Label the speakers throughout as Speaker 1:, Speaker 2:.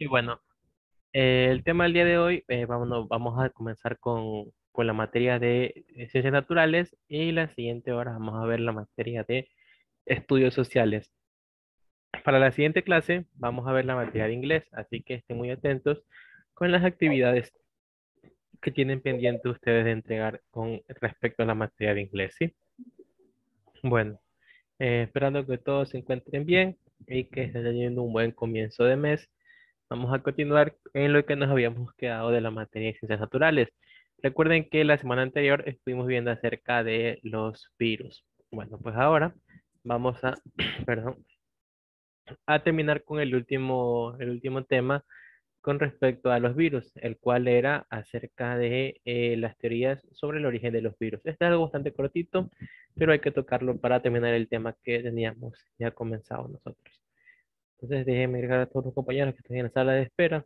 Speaker 1: Y bueno, el tema del día de hoy, vamos a comenzar con la materia de ciencias naturales y la siguiente hora vamos a ver la materia de estudios sociales. Para la siguiente clase vamos a ver la materia de inglés, así que estén muy atentos con las actividades que tienen pendiente ustedes de entregar con respecto a la materia de inglés, ¿sí? Bueno, esperando que todos se encuentren bien y que estén teniendo un buen comienzo de mes. Vamos a continuar en lo que nos habíamos quedado de la materia de ciencias naturales. Recuerden que la semana anterior estuvimos viendo acerca de los virus. Bueno, pues ahora vamos a, perdón, a terminar con el último tema con respecto a los virus, el cual era acerca de las teorías sobre el origen de los virus. Este es algo bastante cortito, pero hay que tocarlo para terminar el tema que teníamos ya comenzado nosotros. Entonces déjenme agregar a todos los compañeros que están en la sala de espera.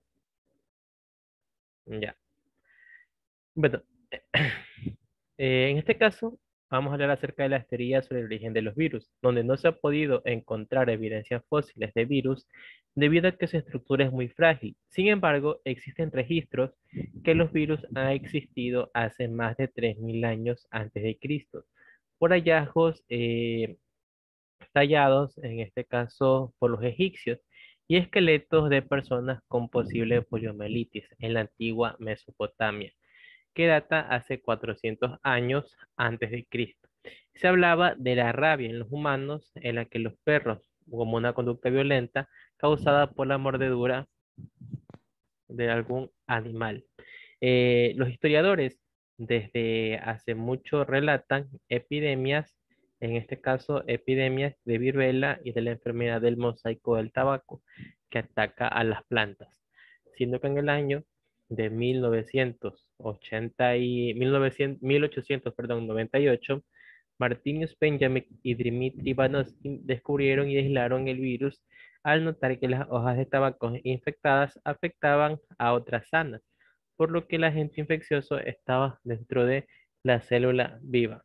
Speaker 1: Ya. Bueno, en este caso, vamos a hablar acerca de las teorías sobre el origen de los virus, donde no se ha podido encontrar evidencias fósiles de virus debido a que su estructura es muy frágil. Sin embargo, existen registros que los virus han existido hace más de 3.000 años antes de Cristo, por hallazgos tallados, en este caso por los egipcios, y esqueletos de personas con posible poliomielitis en la antigua Mesopotamia que data hace 400 años antes de Cristo. Se hablaba de la rabia en los humanos, en la que los perros, como una conducta violenta causada por la mordedura de algún animal. Los historiadores desde hace mucho relatan epidemias, en este caso epidemias de viruela y de la enfermedad del mosaico del tabaco, que ataca a las plantas, siendo que en el año de 1980 y 1900, 1800, perdón, 98, Martinius Benjamin y Dmitri Ivanovsky descubrieron y aislaron el virus al notar que las hojas de tabaco infectadas afectaban a otras sanas, por lo que el agente infeccioso estaba dentro de la célula viva.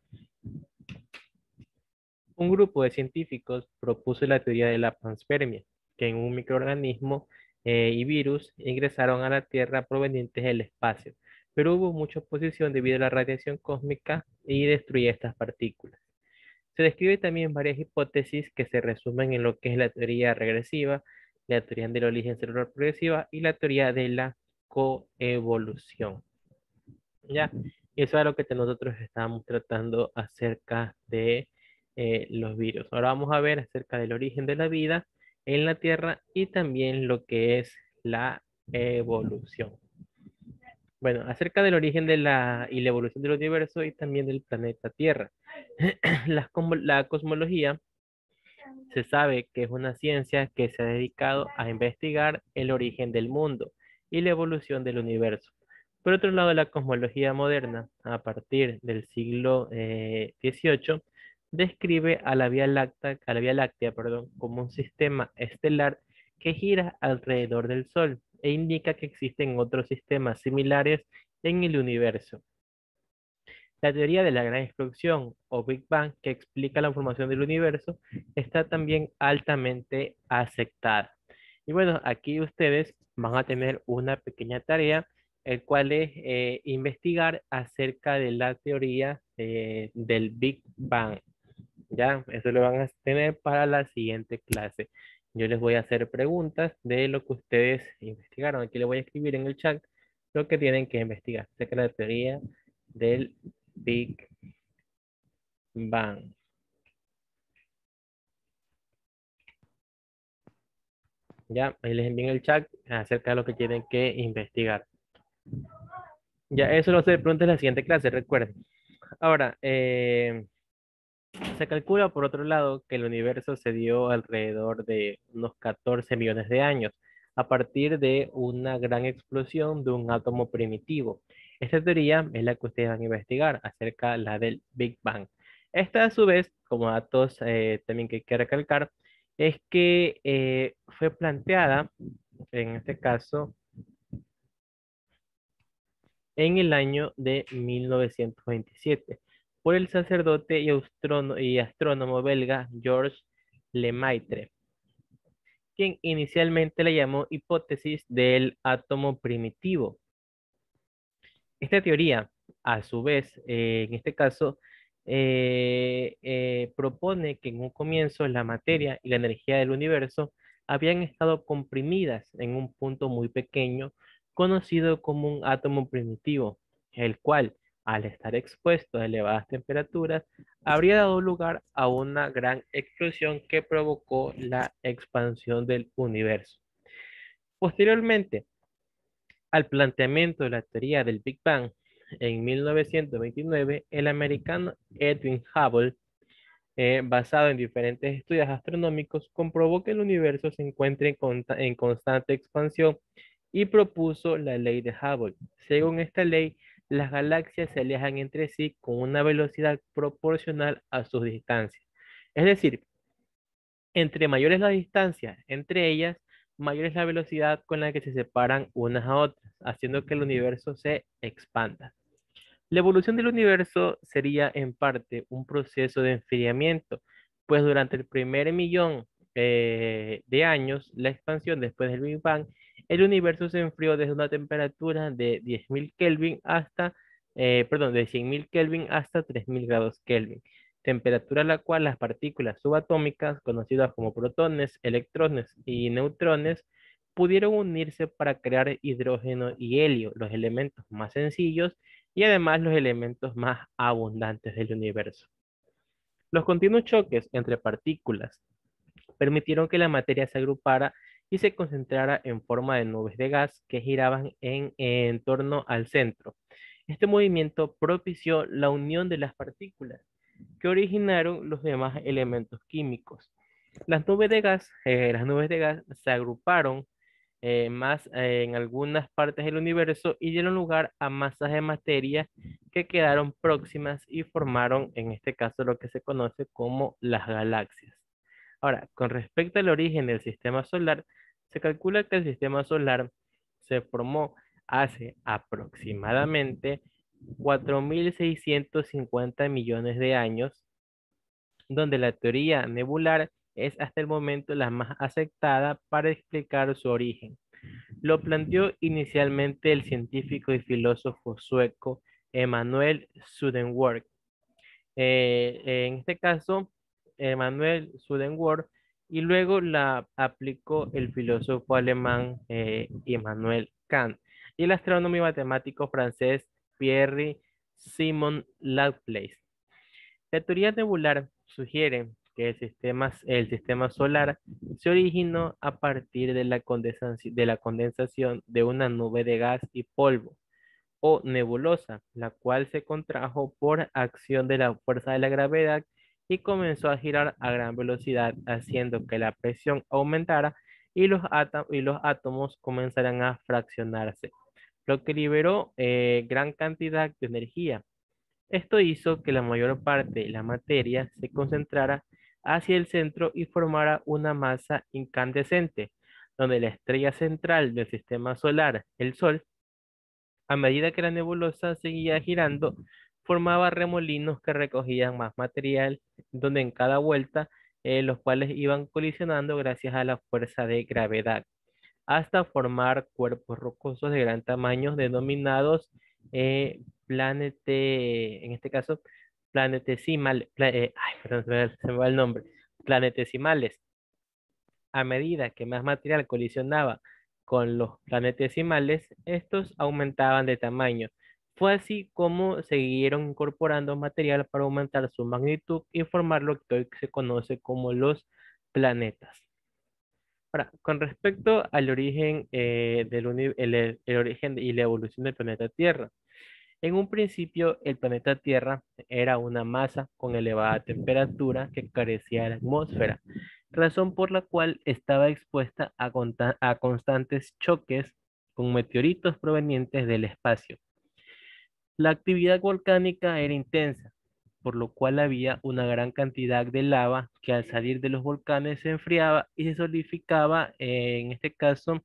Speaker 1: Un grupo de científicos propuso la teoría de la panspermia, que en un microorganismo y virus ingresaron a la Tierra provenientes del espacio, pero hubo mucha oposición debido a la radiación cósmica y destruía estas partículas. Se describe también varias hipótesis que se resumen en lo que es la teoría regresiva, la teoría del origen celular progresiva y la teoría de la coevolución. ¿Ya? Y eso es lo que nosotros estábamos tratando acerca de los virus. Ahora vamos a ver acerca del origen de la vida en la Tierra y también lo que es la evolución. Bueno, acerca del origen de y la evolución del universo y también del planeta Tierra. La cosmología se sabe que es una ciencia que se ha dedicado a investigar el origen del mundo y la evolución del universo. Por otro lado, la cosmología moderna, a partir del siglo XVIII, describe a la Vía Láctea, perdón, como un sistema estelar que gira alrededor del Sol e indica que existen otros sistemas similares en el universo. La teoría de la gran explosión o Big Bang, que explica la formación del universo, está también altamente aceptada. Y bueno, aquí ustedes van a tener una pequeña tarea, el cual es investigar acerca de la teoría del Big Bang. Ya, eso lo van a tener para la siguiente clase. Yo les voy a hacer preguntas de lo que ustedes investigaron. Aquí les voy a escribir en el chat lo que tienen que investigar acerca de la teoría del Big Bang. Ya, ahí les envío en el chat acerca de lo que tienen que investigar. Ya, eso lo se pregunta en la siguiente clase, recuerden. Ahora, se calcula por otro lado que el universo se dio alrededor de unos 14 millones de años, a partir de una gran explosión de un átomo primitivo. Esta teoría es la que ustedes van a investigar acerca de la del Big Bang. Esta a su vez, como datos también que hay que recalcar, es que fue planteada, en este caso, en el año de 1927 por el sacerdote y astrónomo belga Georges Lemaitre. quien inicialmente la llamó hipótesis del átomo primitivo. Esta teoría, a su vez, en este caso, propone que en un comienzo la materia y la energía del universo habían estado comprimidas en un punto muy pequeño, conocido como un átomo primitivo, el cual, al estar expuesto a elevadas temperaturas, habría dado lugar a una gran explosión que provocó la expansión del universo. Posteriormente, al planteamiento de la teoría del Big Bang en 1929, el americano Edwin Hubble, basado en diferentes estudios astronómicos, comprobó que el universo se encuentra en constante expansión y propuso la ley de Hubble. Según esta ley, las galaxias se alejan entre sí con una velocidad proporcional a sus distancias. Es decir, entre mayor es la distancia entre ellas, mayor es la velocidad con la que se separan unas a otras, haciendo que el universo se expanda. La evolución del universo sería en parte un proceso de enfriamiento, pues durante el primer millón de años, la expansión después del Big Bang, el universo se enfrió desde una temperatura de 10.000 Kelvin hasta, de 100.000 Kelvin hasta 3.000 grados Kelvin, temperatura a la cual las partículas subatómicas, conocidas como protones, electrones y neutrones, pudieron unirse para crear hidrógeno y helio, los elementos más sencillos y además los elementos más abundantes del universo. Los continuos choques entre partículas permitieron que la materia se agrupara y se concentrara en forma de nubes de gas que giraban en torno al centro. Este movimiento propició la unión de las partículas que originaron los demás elementos químicos. Las nubes de gas se agruparon más en algunas partes del universo y dieron lugar a masas de materia que quedaron próximas y formaron, en este caso, lo que se conoce como las galaxias. Ahora, con respecto al origen del sistema solar, se calcula que el sistema solar se formó hace aproximadamente 4.650 millones de años, donde la teoría nebular es hasta el momento la más aceptada para explicar su origen. Lo planteó inicialmente el científico y filósofo sueco Emanuel Swedenborg. En este caso, Emanuel Swedenborg, y luego la aplicó el filósofo alemán Immanuel Kant y el astrónomo y matemático francés Pierre Simon Laplace. La teoría nebular sugiere que el sistema solar se originó a partir de la condensación de una nube de gas y polvo o nebulosa, la cual se contrajo por acción de la fuerza de la gravedad y comenzó a girar a gran velocidad, haciendo que la presión aumentara y los átomos comenzaran a fraccionarse, lo que liberó gran cantidad de energía. Esto hizo que la mayor parte de la materia se concentrara hacia el centro y formara una masa incandescente, donde la estrella central del sistema solar, el Sol, a medida que la nebulosa seguía girando, formaba remolinos que recogían más material, donde en cada vuelta los cuales iban colisionando gracias a la fuerza de gravedad, hasta formar cuerpos rocosos de gran tamaño denominados en este caso, perdón, se me va el nombre, planetesimales. A medida que más material colisionaba con los planetesimales, estos aumentaban de tamaño. Fue así como siguieron incorporando material para aumentar su magnitud y formar lo que hoy se conoce como los planetas. Ahora, con respecto al origen, el origen y la evolución del planeta Tierra. En un principio, el planeta Tierra era una masa con elevada temperatura que carecía de la atmósfera, razón por la cual estaba expuesta a constantes choques con meteoritos provenientes del espacio. La actividad volcánica era intensa, por lo cual había una gran cantidad de lava que al salir de los volcanes se enfriaba y se solidificaba, en este caso,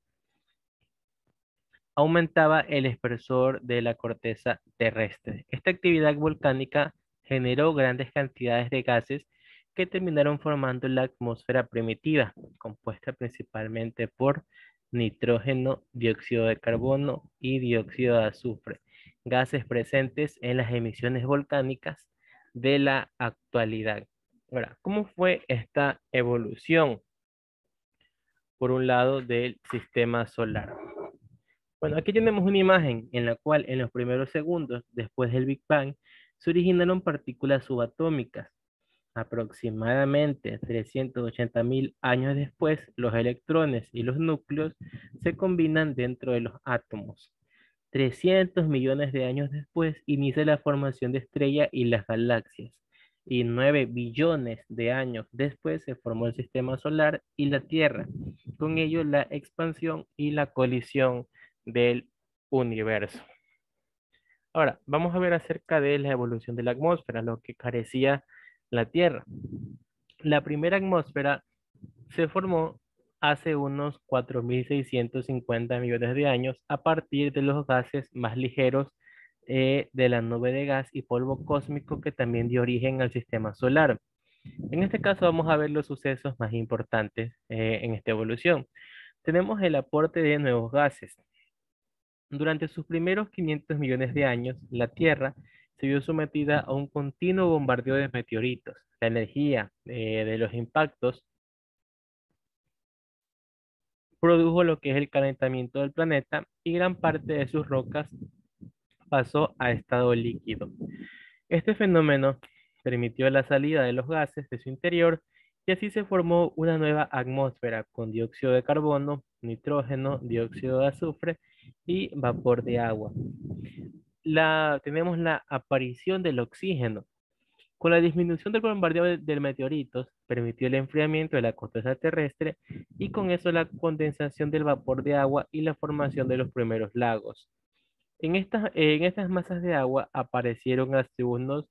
Speaker 1: aumentaba el espesor de la corteza terrestre. Esta actividad volcánica generó grandes cantidades de gases que terminaron formando la atmósfera primitiva, compuesta principalmente por nitrógeno, dióxido de carbono y dióxido de azufre, gases presentes en las emisiones volcánicas de la actualidad. Ahora, ¿cómo fue esta evolución? Por un lado, del sistema solar. Bueno, aquí tenemos una imagen en la cual en los primeros segundos después del Big Bang se originaron partículas subatómicas. Aproximadamente 380.000 años después, los electrones y los núcleos se combinan dentro de los átomos. 300 millones de años después inicia la formación de estrellas y las galaxias. Y 9 billones de años después se formó el sistema solar y la Tierra. Con ello la expansión y la colisión del universo. Ahora, vamos a ver acerca de la evolución de la atmósfera, lo que carecía la Tierra. La primera atmósfera se formó hace unos 4.650 millones de años a partir de los gases más ligeros de la nube de gas y polvo cósmico que también dio origen al sistema solar. En este caso vamos a ver los sucesos más importantes en esta evolución. Tenemos el aporte de nuevos gases. Durante sus primeros 500 millones de años, la Tierra se vio sometida a un continuo bombardeo de meteoritos. La energía de los impactos produjo lo que es el calentamiento del planeta y gran parte de sus rocas pasó a estado líquido. Este fenómeno permitió la salida de los gases de su interior y así se formó una nueva atmósfera con dióxido de carbono, nitrógeno, dióxido de azufre y vapor de agua. Tenemos la aparición del oxígeno. Con la disminución del bombardeo de meteoritos, permitió el enfriamiento de la corteza terrestre y con eso la condensación del vapor de agua y la formación de los primeros lagos. En estas masas de agua aparecieron hace unos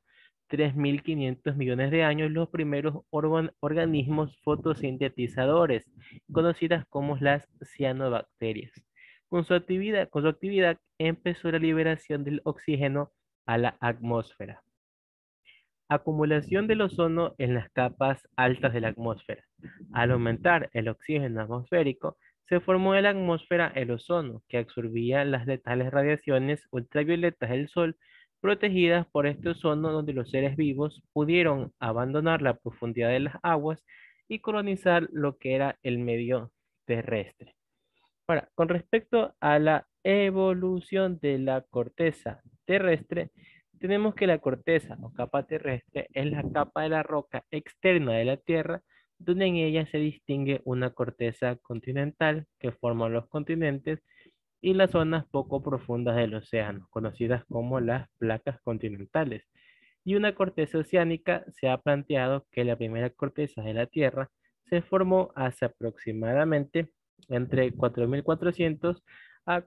Speaker 1: 3.500 millones de años los primeros organismos fotosintetizadores, conocidas como las cianobacterias. Con su actividad empezó la liberación del oxígeno a la atmósfera. Acumulación del ozono en las capas altas de la atmósfera. Al aumentar el oxígeno atmosférico, se formó en la atmósfera el ozono, que absorbía las letales radiaciones ultravioletas del Sol, protegidas por este ozono donde los seres vivos pudieron abandonar la profundidad de las aguas y colonizar lo que era el medio terrestre. Ahora, con respecto a la evolución de la corteza terrestre, tenemos que la corteza o capa terrestre es la capa de la roca externa de la Tierra, donde en ella se distingue una corteza continental que forma los continentes y las zonas poco profundas del océano, conocidas como las placas continentales. Y una corteza oceánica. Se ha planteado que la primera corteza de la Tierra se formó hace aproximadamente entre 4.400 a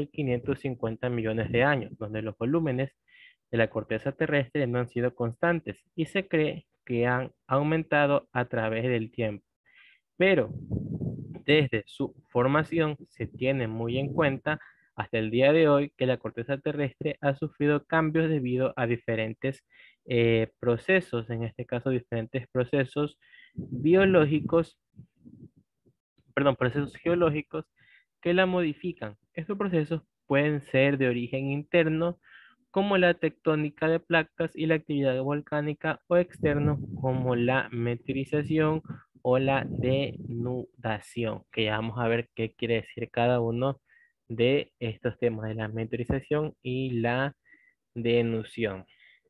Speaker 1: 4.550 millones de años, donde los volúmenes de la corteza terrestre no han sido constantes y se cree que han aumentado a través del tiempo. Pero desde su formación se tiene muy en cuenta hasta el día de hoy que la corteza terrestre ha sufrido cambios debido a diferentes procesos, en este caso diferentes procesos biológicos, perdón, procesos geológicos que la modifican. Estos procesos pueden ser de origen interno, como la tectónica de placas y la actividad volcánica, o externo, como la meteorización o la denudación, que ya vamos a ver qué quiere decir cada uno de estos temas de la meteorización y la denudación.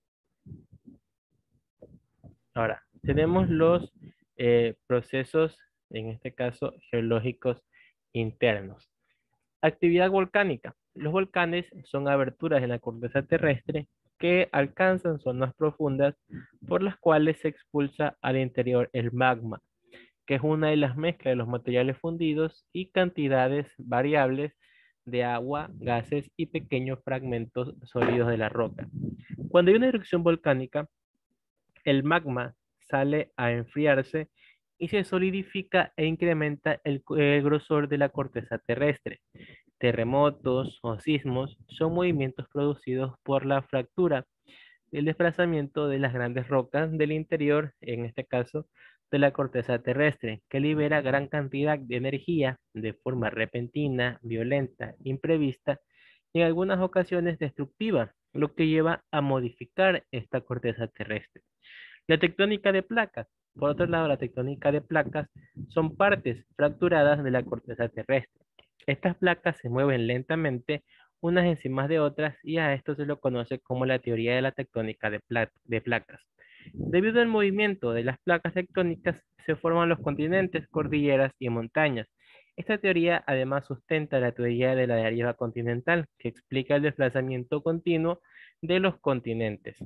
Speaker 1: Ahora, tenemos los procesos, en este caso, geológicos internos. Actividad volcánica. Los volcanes son aberturas en la corteza terrestre que alcanzan zonas profundas por las cuales se expulsa al interior el magma, que es una de las mezclas de los materiales fundidos y cantidades variables de agua, gases y pequeños fragmentos sólidos de la roca. Cuando hay una erupción volcánica, el magma sale a enfriarse y se solidifica e incrementa el grosor de la corteza terrestre. Terremotos o sismos son movimientos producidos por la fractura el desplazamiento de las grandes rocas del interior, en este caso de la corteza terrestre, que libera gran cantidad de energía de forma repentina, violenta, imprevista y en algunas ocasiones destructiva, lo que lleva a modificar esta corteza terrestre. La tectónica de placas. Por otro lado, la tectónica de placas son partes fracturadas de la corteza terrestre. Estas placas se mueven lentamente unas encima de otras y a esto se lo conoce como la teoría de la tectónica de placas. Debido al movimiento de las placas tectónicas, se forman los continentes, cordilleras y montañas. Esta teoría además sustenta la teoría de la deriva continental, que explica el desplazamiento continuo de los continentes.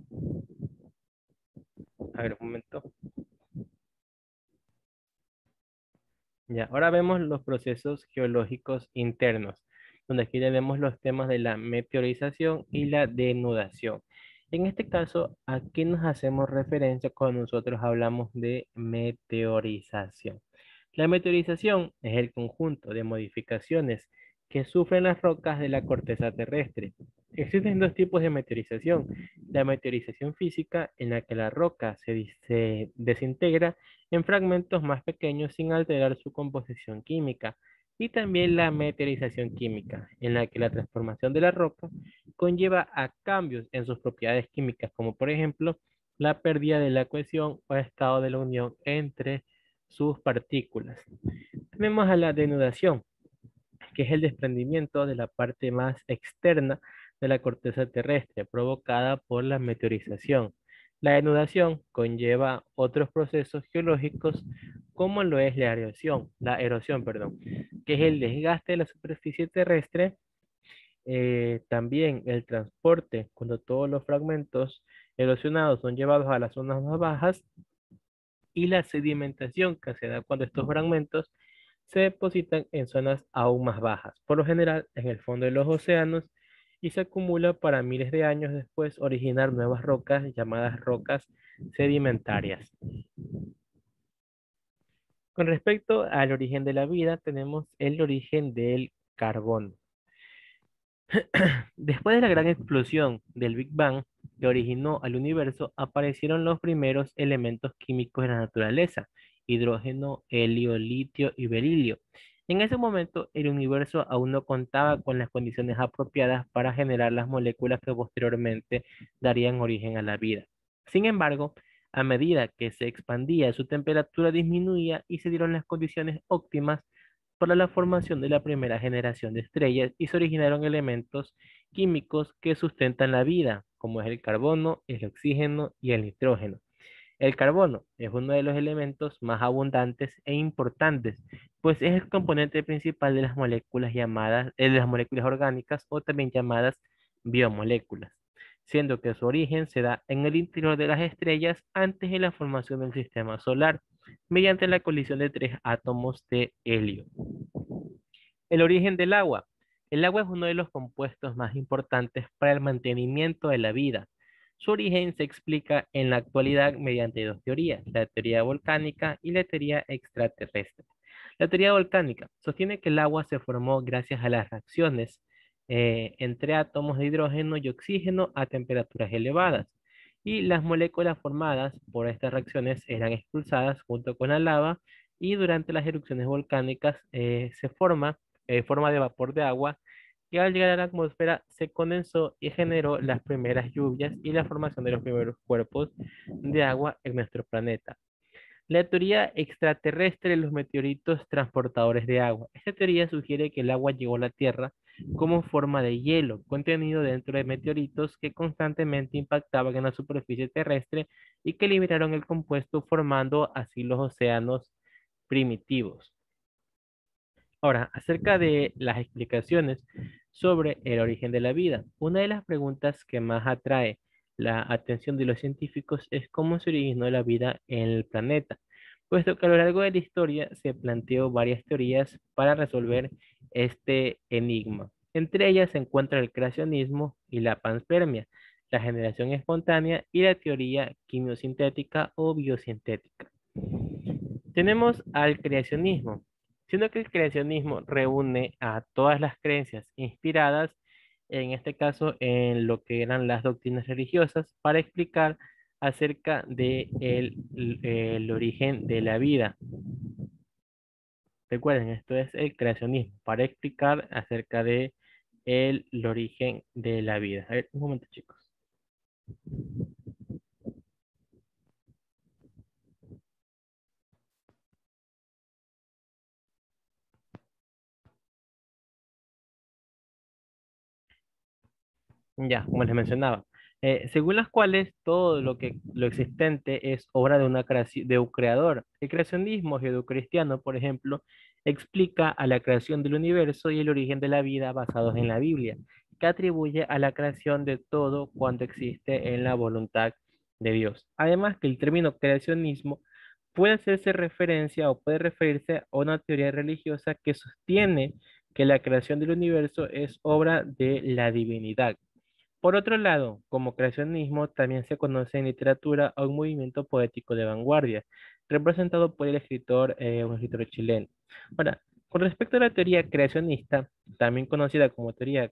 Speaker 1: A ver, un momento. Ya, ahora vemos los procesos geológicos internos, donde aquí tenemos los temas de la meteorización y la denudación. En este caso, ¿a qué nos hacemos referencia cuando nosotros hablamos de meteorización? La meteorización es el conjunto de modificaciones que sufren las rocas de la corteza terrestre. Existen dos tipos de meteorización. La meteorización física, en la que la roca se desintegra en fragmentos más pequeños sin alterar su composición química. Y también la meteorización química, en la que la transformación de la roca conlleva a cambios en sus propiedades químicas, como por ejemplo la pérdida de la cohesión o estado de la unión entre sus partículas. Tenemos a la denudación, que es el desprendimiento de la parte más externa de la corteza terrestre provocada por la meteorización. La denudación conlleva otros procesos geológicos como lo es la erosión, perdón, que es el desgaste de la superficie terrestre, también el transporte cuando todos los fragmentos erosionados son llevados a las zonas más bajas y la sedimentación que se da cuando estos fragmentos se depositan en zonas aún más bajas, por lo general en el fondo de los océanos, y se acumula para miles de años después originar nuevas rocas llamadas rocas sedimentarias. Con respecto al origen de la vida, tenemos el origen del carbono. Después de la gran explosión del Big Bang que originó al universo, aparecieron los primeros elementos químicos de la naturaleza: hidrógeno, helio, litio y berilio. En ese momento, el universo aún no contaba con las condiciones apropiadas para generar las moléculas que posteriormente darían origen a la vida. Sin embargo, a medida que se expandía, su temperatura disminuía y se dieron las condiciones óptimas para la formación de la primera generación de estrellas y se originaron elementos químicos que sustentan la vida, como es el carbono, el oxígeno y el nitrógeno. El carbono es uno de los elementos más abundantes e importantes, pues es el componente principal de las moléculas de las moléculas orgánicas o también llamadas biomoléculas, siendo que su origen se da en el interior de las estrellas antes de la formación del sistema solar, mediante la colisión de tres átomos de helio. El origen del agua. El agua es uno de los compuestos más importantes para el mantenimiento de la vida. Su origen se explica en la actualidad mediante dos teorías: la teoría volcánica y la teoría extraterrestre. La teoría volcánica sostiene que el agua se formó gracias a las reacciones entre átomos de hidrógeno y oxígeno a temperaturas elevadas, y las moléculas formadas por estas reacciones eran expulsadas junto con la lava, y durante las erupciones volcánicas se forma de vapor de agua, que al llegar a la atmósfera se condensó y generó las primeras lluvias y la formación de los primeros cuerpos de agua en nuestro planeta. La teoría extraterrestre de los meteoritos transportadores de agua. Esta teoría sugiere que el agua llegó a la Tierra como forma de hielo contenido dentro de meteoritos que constantemente impactaban en la superficie terrestre y que liberaron el compuesto, formando así los océanos primitivos. Ahora, acerca de las explicaciones sobre el origen de la vida, una de las preguntas que más atrae la atención de los científicos es cómo se originó la vida en el planeta, puesto que a lo largo de la historia se planteó varias teorías para resolver este enigma. Entre ellas se encuentra el creacionismo y la panspermia, la generación espontánea y la teoría quimiosintética o biosintética. Tenemos al creacionismo, siendo que el creacionismo reúne a todas las creencias inspiradas en este caso en lo que eran las doctrinas religiosas, para explicar acerca de el origen de la vida. Recuerden, esto es el creacionismo, para explicar acerca de el origen de la vida. A ver, un momento, chicos. Ya, como les mencionaba, según las cuales todo lo existente es obra de de un creador. El creacionismo judeocristiano, por ejemplo, explica a la creación del universo y el origen de la vida basados en la Biblia, que atribuye a la creación de todo cuanto existe en la voluntad de Dios. Además, que el término creacionismo puede hacerse referencia o puede referirse a una teoría religiosa que sostiene que la creación del universo es obra de la divinidad. Por otro lado, como creacionismo, también se conoce en literatura a un movimiento poético de vanguardia, representado por un escritor chileno. Ahora, con respecto a la teoría creacionista, también conocida como teoría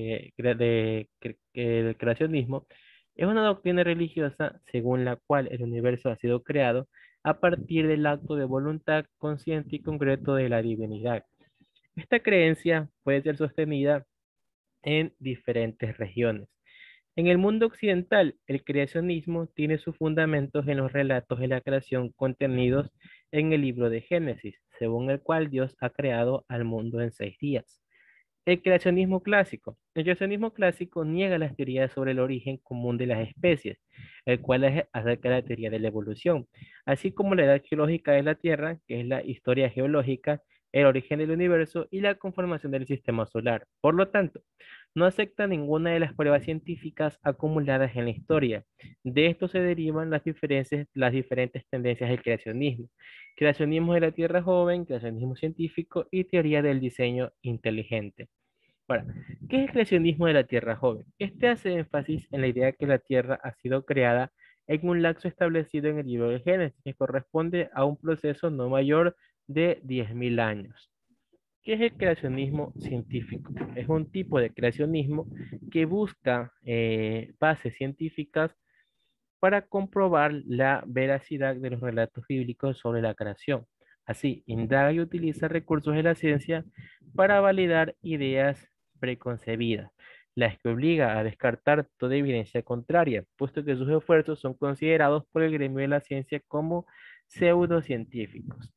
Speaker 1: del creacionismo, es una doctrina religiosa según la cual el universo ha sido creado a partir del acto de voluntad consciente y concreto de la divinidad. Esta creencia puede ser sostenida en diferentes regiones. En el mundo occidental, el creacionismo tiene sus fundamentos en los relatos de la creación contenidos en el libro de Génesis, según el cual Dios ha creado al mundo en 6 días. El creacionismo clásico. El creacionismo clásico niega las teorías sobre el origen común de las especies, el cual es acerca de la teoría de la evolución, así como la edad geológica de la Tierra, que es la historia geológica, el origen del universo y la conformación del sistema solar. Por lo tanto, no acepta ninguna de las pruebas científicas acumuladas en la historia. De esto se derivan las diferentes tendencias del creacionismo. Creacionismo de la Tierra joven, creacionismo científico y teoría del diseño inteligente. Ahora, ¿qué es el creacionismo de la Tierra joven? Este hace énfasis en la idea de que la Tierra ha sido creada en un lapso establecido en el libro de Génesis, que corresponde a un proceso no mayor de 10.000 años. ¿Qué es el creacionismo científico? Es un tipo de creacionismo que busca bases científicas para comprobar la veracidad de los relatos bíblicos sobre la creación. Así, indaga y utiliza recursos de la ciencia para validar ideas preconcebidas, las que obliga a descartar toda evidencia contraria, puesto que sus esfuerzos son considerados por el gremio de la ciencia como pseudocientíficos.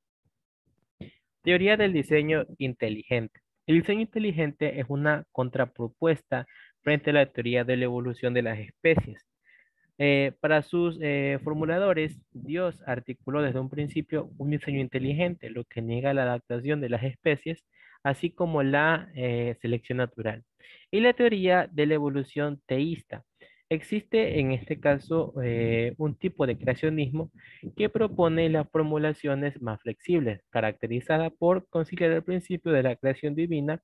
Speaker 1: Teoría del diseño inteligente. El diseño inteligente es una contrapropuesta frente a la teoría de la evolución de las especies. Para sus formuladores, Dios articuló desde un principio un diseño inteligente, lo que niega la adaptación de las especies, así como la selección natural. Y la teoría de la evolución teísta. Existe en este caso un tipo de creacionismo que propone las formulaciones más flexibles, caracterizada por conciliar el principio de la creación divina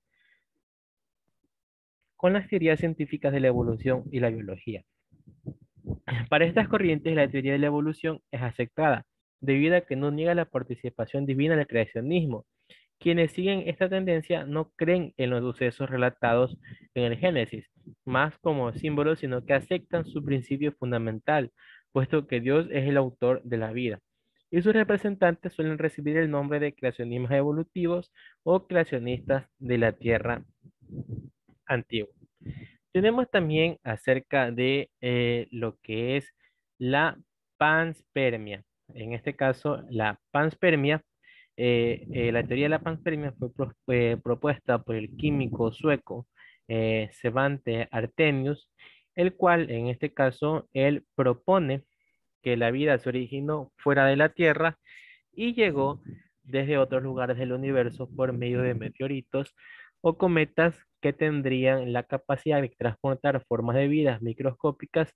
Speaker 1: con las teorías científicas de la evolución y la biología. Para estas corrientes, la teoría de la evolución es aceptada, debido a que no niega la participación divina del creacionismo. Quienes siguen esta tendencia no creen en los sucesos relatados en el Génesis, más como símbolos, sino que aceptan su principio fundamental, puesto que Dios es el autor de la vida. Y sus representantes suelen recibir el nombre de creacionistas evolutivos o creacionistas de la Tierra antigua. Tenemos también acerca de lo que es la panspermia. En este caso, la panspermia, la teoría de la panspermia fue propuesta por el químico sueco Svante Arrhenius, el cual en este caso él propone que la vida se originó fuera de la Tierra y llegó desde otros lugares del universo por medio de meteoritos o cometas que tendrían la capacidad de transportar formas de vida microscópicas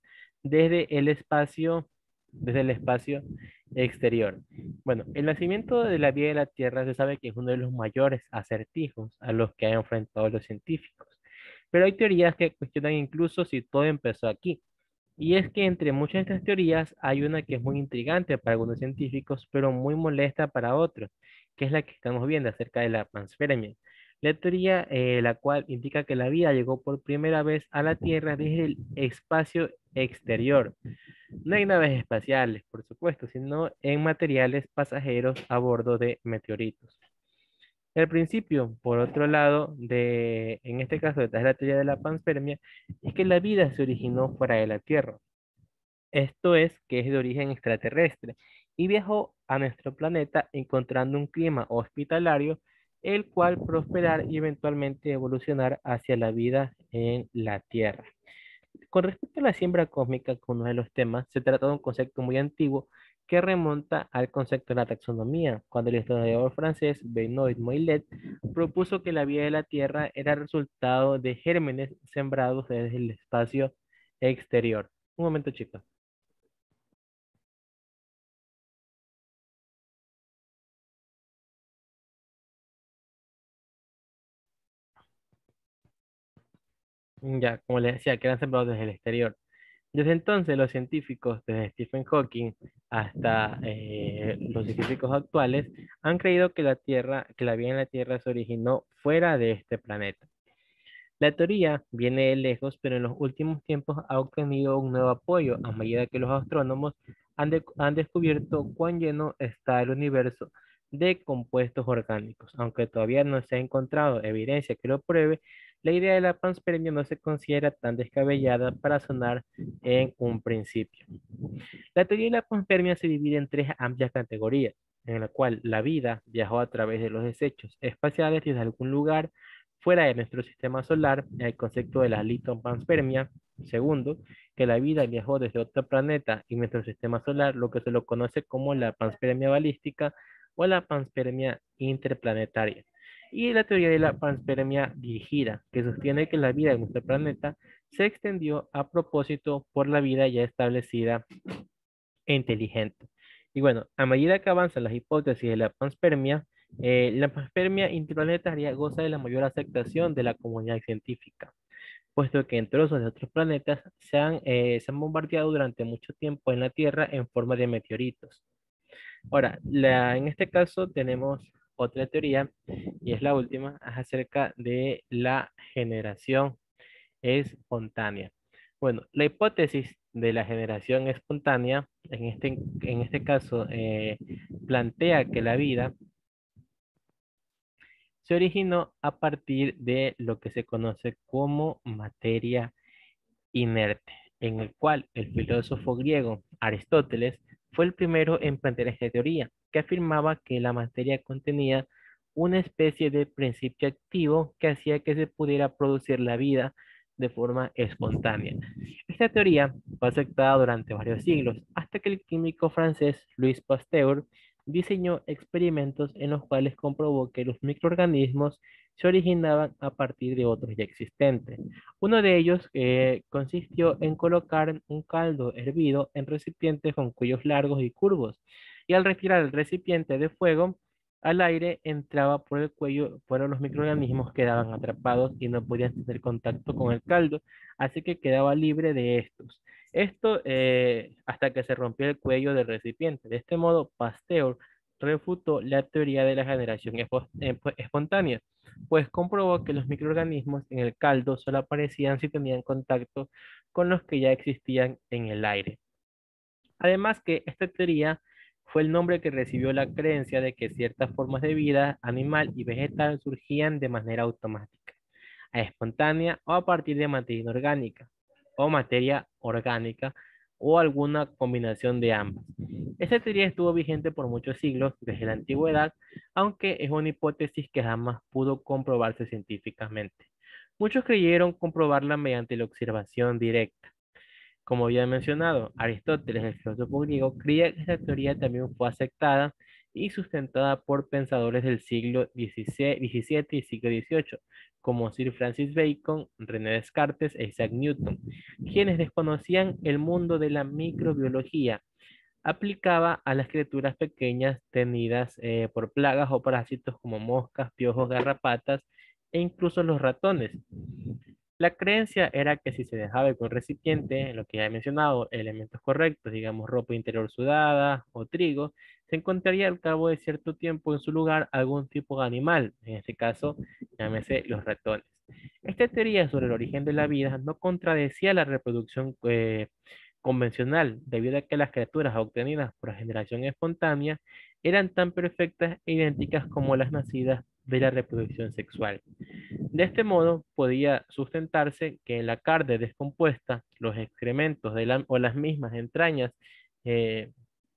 Speaker 1: desde el espacio exterior. Bueno, el nacimiento de la vida de la Tierra se sabe que es uno de los mayores acertijos a los que han enfrentado los científicos. Pero hay teorías que cuestionan incluso si todo empezó aquí. Y es que entre muchas de estas teorías hay una que es muy intrigante para algunos científicos, pero muy molesta para otros, que es la que estamos viendo acerca de la panspermia. La teoría, la cual indica que la vida llegó por primera vez a la Tierra desde el espacio exterior. No hay naves espaciales, por supuesto, sino en materiales pasajeros a bordo de meteoritos. El principio, por otro lado, en este caso, detrás de la teoría de la panspermia, es que la vida se originó fuera de la Tierra. Esto es, que es de origen extraterrestre y viajó a nuestro planeta encontrando un clima hospitalario, el cual prosperar y eventualmente evolucionar hacia la vida en la Tierra. Con respecto a la siembra cósmica, como uno de los temas, se trata de un concepto muy antiguo que remonta al concepto de la taxonomía, cuando el historiador francés Benoît Moillet propuso que la vida de la Tierra era resultado de gérmenes sembrados desde el espacio exterior. Un momento, chicos. Ya, como les decía, que eran sembrados desde el exterior. Desde entonces, los científicos, desde Stephen Hawking hasta los científicos actuales, han creído que la Tierra, que la vida en la Tierra se originó fuera de este planeta. La teoría viene de lejos, pero en los últimos tiempos ha obtenido un nuevo apoyo a medida que los astrónomos han descubierto cuán lleno está el universo de compuestos orgánicos. Aunque todavía no se ha encontrado evidencia que lo pruebe, la idea de la panspermia no se considera tan descabellada para sonar en un principio. La teoría de la panspermia se divide en tres amplias categorías, en la cual la vida viajó a través de los desechos espaciales desde algún lugar fuera de nuestro sistema solar, el concepto de la litopanspermia. Segundo, que la vida viajó desde otro planeta y nuestro sistema solar, lo que se lo conoce como la panspermia balística o la panspermia interplanetaria. Y la teoría de la panspermia dirigida, que sostiene que la vida en nuestro planeta se extendió a propósito por la vida ya establecida e inteligente. Y bueno, a medida que avanzan las hipótesis de la panspermia interplanetaria goza de la mayor aceptación de la comunidad científica, puesto que en trozos de otros planetas se han bombardeado durante mucho tiempo en la Tierra en forma de meteoritos. Ahora, en este caso tenemos otra teoría, y es la última, es acerca de la generación espontánea. Bueno, la hipótesis de la generación espontánea, en este caso, plantea que la vida se originó a partir de lo que se conoce como materia inerte, en el cual el filósofo griego Aristóteles fue el primero en plantear esta teoría, que afirmaba que la materia contenía una especie de principio activo que hacía que se pudiera producir la vida de forma espontánea. Esta teoría fue aceptada durante varios siglos, hasta que el químico francés Louis Pasteur diseñó experimentos en los cuales comprobó que los microorganismos se originaban a partir de otros ya existentes. Uno de ellos consistió en colocar un caldo hervido en recipientes con cuellos largos y curvos, y al retirar el recipiente de fuego, al aire entraba por el cuello, pero los microorganismos quedaban atrapados y no podían tener contacto con el caldo, así que quedaba libre de estos. Esto hasta que se rompió el cuello del recipiente. De este modo, Pasteur refutó la teoría de la generación espontánea, pues comprobó que los microorganismos en el caldo solo aparecían si tenían contacto con los que ya existían en el aire. Además que esta teoría fue el nombre que recibió la creencia de que ciertas formas de vida animal y vegetal surgían de manera automática, espontánea o a partir de materia inorgánica o materia orgánica o alguna combinación de ambas. Esta teoría estuvo vigente por muchos siglos desde la antigüedad, aunque es una hipótesis que jamás pudo comprobarse científicamente. Muchos creyeron comprobarla mediante la observación directa. Como había mencionado, Aristóteles, el filósofo griego, creía que esta teoría también fue aceptada y sustentada por pensadores del siglo XVII y siglo XVIII, como Sir Francis Bacon, René Descartes e Isaac Newton, quienes desconocían el mundo de la microbiología aplicaba a las criaturas pequeñas tenidas por plagas o parásitos como moscas, piojos, garrapatas e incluso los ratones. La creencia era que si se dejaba que un recipiente, en lo que ya he mencionado, elementos correctos, digamos ropa interior sudada o trigo, se encontraría al cabo de cierto tiempo en su lugar algún tipo de animal, en este caso, llámese los ratones. Esta teoría sobre el origen de la vida no contradecía la reproducción convencional, debido a que las criaturas obtenidas por generación espontánea eran tan perfectas e idénticas como las nacidas de la reproducción sexual. De este modo, podía sustentarse que en la carne descompuesta, los excrementos o las mismas entrañas, eh,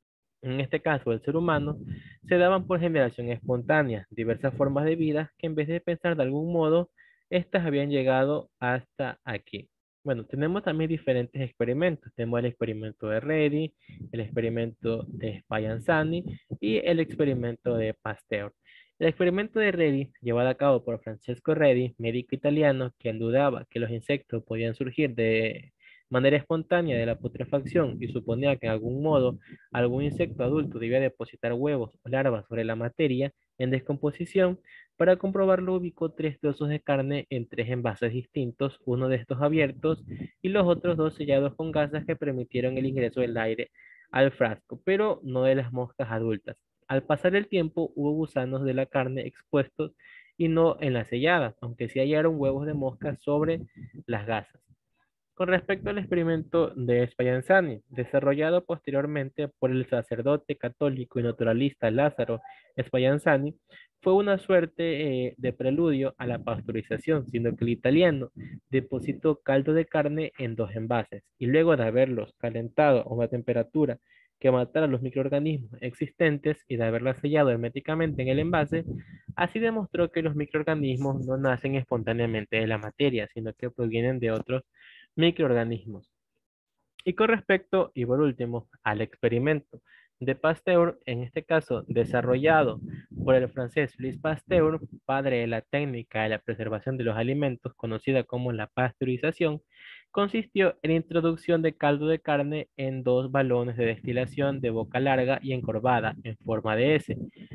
Speaker 1: en este caso el ser humano, se daban por generación espontánea, diversas formas de vida que en vez de pensar de algún modo, estas habían llegado hasta aquí. Bueno, tenemos también diferentes experimentos. Tenemos el experimento de Reddy, el experimento de Spallanzani y el experimento de Pasteur. El experimento de Reddy, llevado a cabo por Francesco Reddy, médico italiano, quien dudaba que los insectos podían surgir de manera espontánea de la putrefacción y suponía que en algún modo algún insecto adulto debía depositar huevos o larvas sobre la materia en descomposición. Para comprobarlo, ubicó tres trozos de carne en tres envases distintos, uno de estos abiertos y los otros dos sellados con gasas que permitieron el ingreso del aire al frasco, pero no de las moscas adultas. Al pasar el tiempo, hubo gusanos de la carne expuestos y no en las selladas, aunque sí hallaron huevos de mosca sobre las gasas. Con respecto al experimento de Spallanzani, desarrollado posteriormente por el sacerdote católico y naturalista Lázaro Spallanzani, fue una suerte de preludio a la pasteurización, siendo que el italiano depositó caldo de carne en dos envases y luego de haberlos calentado a una temperatura que matara los microorganismos existentes y de haberla sellado herméticamente en el envase, así demostró que los microorganismos no nacen espontáneamente de la materia, sino que provienen de otros microorganismos. Y con respecto, y por último, al experimento de Pasteur, en este caso desarrollado por el francés Louis Pasteur, padre de la técnica de la preservación de los alimentos, conocida como la pasteurización, consistió en la introducción de caldo de carne en dos balones de destilación de boca larga y encorvada en forma de S,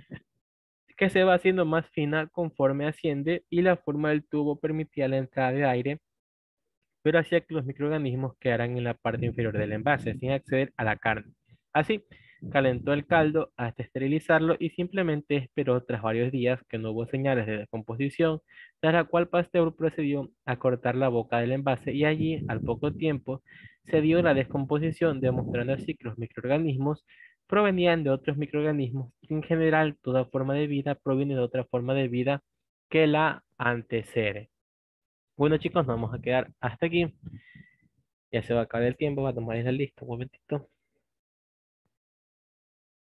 Speaker 1: que se va haciendo más fina conforme asciende y la forma del tubo permitía la entrada de aire, pero hacía que los microorganismos quedaran en la parte inferior del envase, sin acceder a la carne. Así, calentó el caldo hasta esterilizarlo y simplemente esperó tras varios días que no hubo señales de descomposición, tras la cual Pasteur procedió a cortar la boca del envase y allí, al poco tiempo, se dio la descomposición, demostrando así que los microorganismos provenían de otros microorganismos y en general toda forma de vida proviene de otra forma de vida que la antecede. Bueno, chicos, nos vamos a quedar hasta aquí. Ya se va a acabar el tiempo, va a tomar esa lista un momentito.